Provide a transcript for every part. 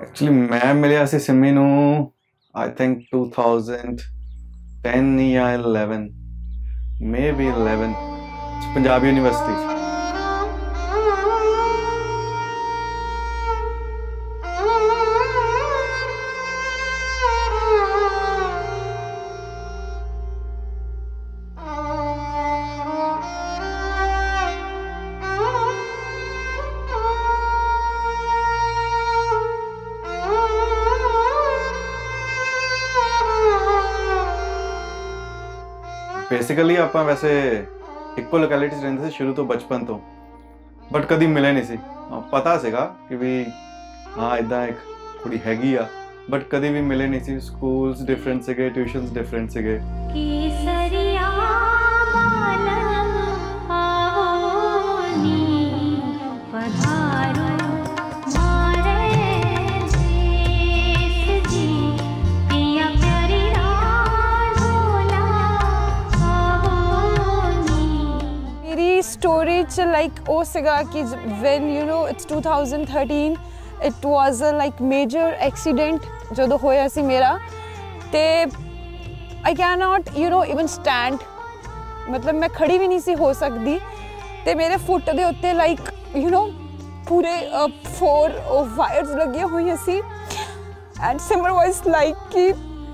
Actually मैं मिलिया सी सिमी नू आई थिंक 2010 या 11 maybe 11 Punjab university. Basically ਆਪਾਂ ਵੈਸੇ ਇੱਕੋ ਲੋਕੈਲਿਟੀ 'ਚ ਰਹਿੰਦੇ ਸੀ ਸ਼ੁਰੂ ਤੋਂ ਬਚਪਨ ਤੋਂ, ਬਟ ਕਦੀ ਮਿਲੇ ਨਹੀਂ ਸੀ। ਪਤਾ ਸੀਗਾ ਕਿ ਵੀ ਹਾਂ ਇਦਾਂ ਇੱਕ ਕੁੜੀ ਹੈਗੀ ਆ, ਬਟ ਕਦੀ ਵੀ ਮਿਲੇ ਨਹੀਂ ਸੀ। ਸਕੂਲਸ ਡਿਫਰੈਂਟ ਸੀਗੇ, ਟਿਊਸ਼ਨਸ ਡਿਫਰੈਂਟ ਸੀਗੇ। स्टोरी च लाइक ओ सिगा कि when you know it's 2013 it was a like major accident जो होया सी मेरा ते I cannot you know even stand, मतलब मैं खड़ी भी नहीं सी हो सकती ते मेरे फुट दे उत्ते like you know पूरे 4 वायर्स लगे हुए सी and Simar was like कि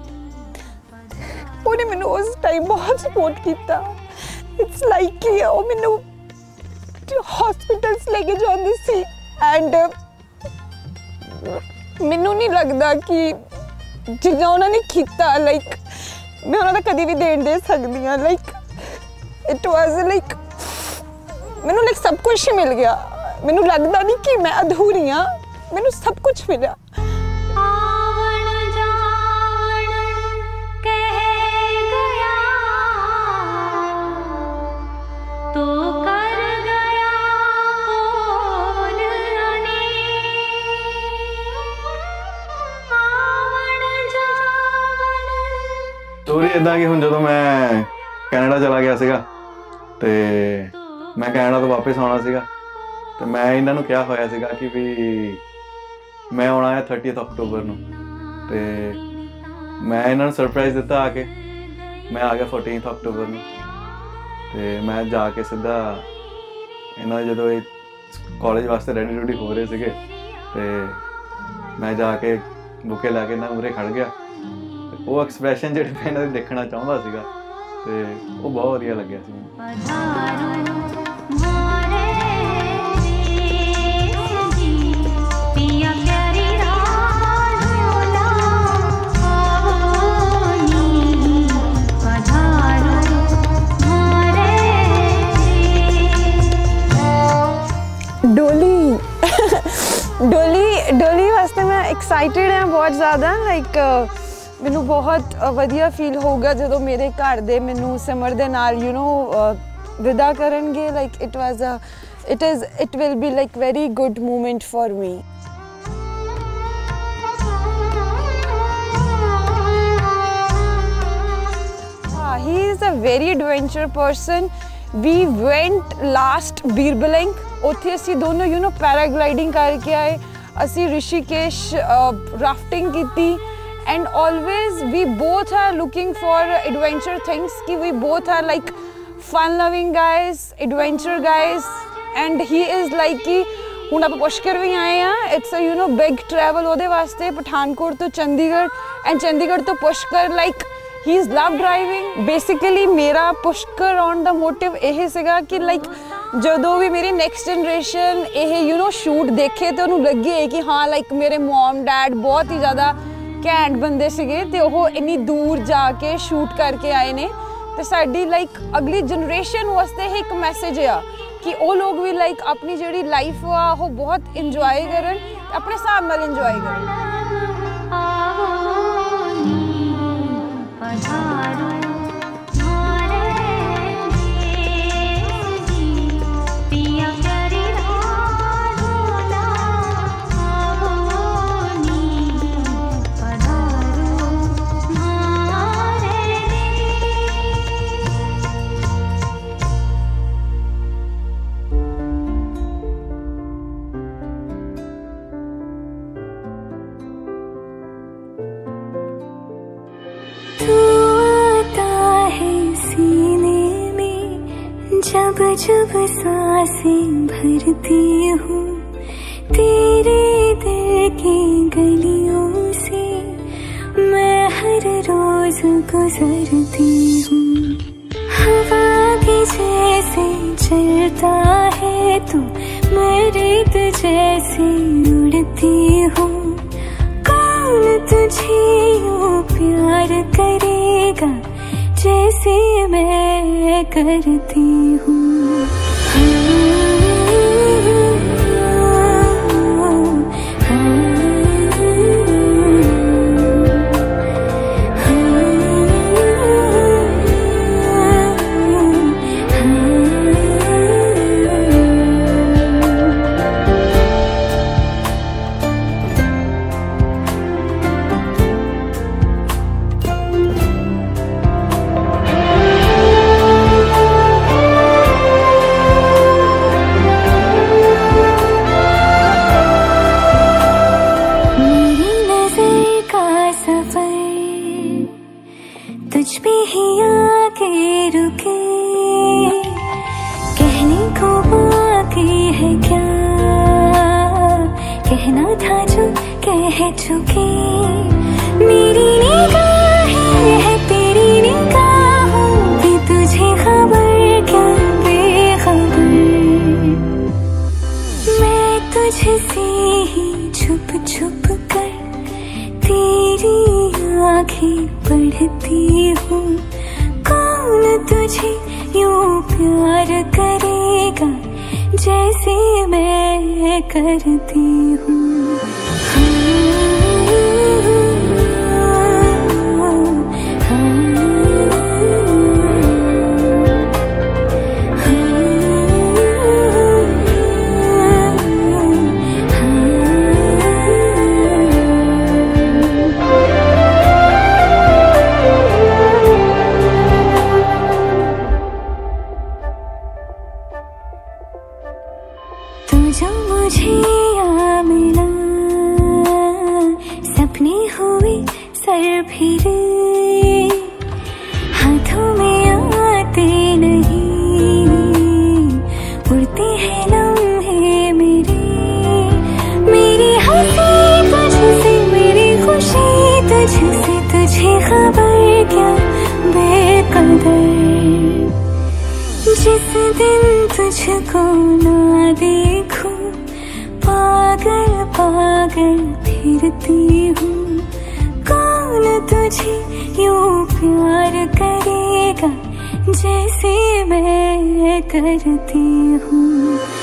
उन्हें मैंने उस टाइम बहुत सपोर्ट किया। It's like कि वो मैंने हॉस्पिटल्स लेके जाती सी एंड मैनू नहीं लगता कि जिन्ना उन्होंने किया लाइक मैं उन्होंने कभी भी देन दे सकती हाँ। लाइक इट वाज लाइक मैनू लाइक सब कुछ मिल गया। मैनू लगता नहीं कि मैं अधूरी हाँ, मैनू सब कुछ मिला। स्टोरी इदा कि हुण जदों मैं कैनेडा चला गया सीगा ते मैं कैनेडा तो वापस आना सीगा ते मैं इन्हां नूं कहा होया सीगा कि भी मैं आना है 30 अक्टूबर नूं ते मैं इन्हां नूं सरप्राइज़ दिता आके मैं आ गया 14 अक्टूबर नूं ते मैं जाके सीधा इन्हां जदों कॉलेज वास्ते रेडी रूडी हो रहे सीगे ते मैं जाके बुके लैके इन्हां मूहरे खड़ गया। वो एक्सप्रैशन जिहड़े मैं इन्हां दे देखना चाहुंदा सीगा ते वो बहुत वधिया लग्गिया सी। डोली डोली वास्ते मैं एक्साइटेड हाँ बहुत ज़्यादा। लाइक मैनू बहुत वधिया फील होगा जो मेरे घर दे मैनू सिमर दे नाल यू नो विदा करनगे। Like it will be like very good moment for me. He is a very adventure person. We went last Bir Billing उत्थे असी दोनों यू नो पैराग्लाइडिंग करके आए, असी ऋषिकेश राफ्टिंग की and always we both are looking for adventure things कि we both are like fun loving guys, adventure guys and he is like कि हुण आप पुष्कर भी आए हैं। It's a you know big travel ਉਹਦੇ ਵਾਸਤੇ पठानकोट तो चंडीगढ़ एंड चंडीगढ़ तो Pushkar. Like he is love driving. Basically मेरा पुष्कर ऑन द मोटिव यह सीगा कि लाइक ਜਦੋਂ भी मेरी नैक्सट जनरेशन ये यू नो शूट देखे तो उन्होंने लगे कि हाँ लाइक मेरे मॉम डैड बहुत ही ज़्यादा घैंट बंदे सीगे ते ओह इन्नी दूर जाके शूट करके आए ने ते साडी लाइक अगली जनरेशन वास्ते एक मैसेज आ कि वो लोग भी लाइक अपनी जिहड़ी लाइफ आ वो बहुत इंजॉय करन, अपने हिसाब नाल इंजॉय करन। जब जब सांसें भरती हूँ तेरे दिल की गलियों से, मैं हर रोज गुजरती हूँ। हवा के जैसे चलता है तू, मैं रेत जैसे उड़ती हूँ। कौन तुझे यूं प्यार करेगा जैसे मैं करती हूँ। तुझ पे ही आके रुके, कहने को बाकी है क्या, कहना था जो कह चुके। मेरी निगाहें है तेरी निगाहों की, तुझे खबर क्या बेखबर। मैं तुझसे ही छुप छुप कर तेरी आँखें पढ़ती हूँ। कौन तुझे यूं प्यार करेगा जैसे मैं करती हूँ। तू जो मुझे आ मिला, सपने हुए सर फिरे, हाथों में आते नहीं, उड़ते हैं लम्हे मेरे। मेरी हंसी तुझसे, मेरी खुशी तुझसे, तुझे खबर क्या बेकदर। जिस दिन तुझको ना देखूं, पागल पागल फिरती हूँ। कौन तुझे यूं प्यार करेगा जैसे मैं करती हूँ।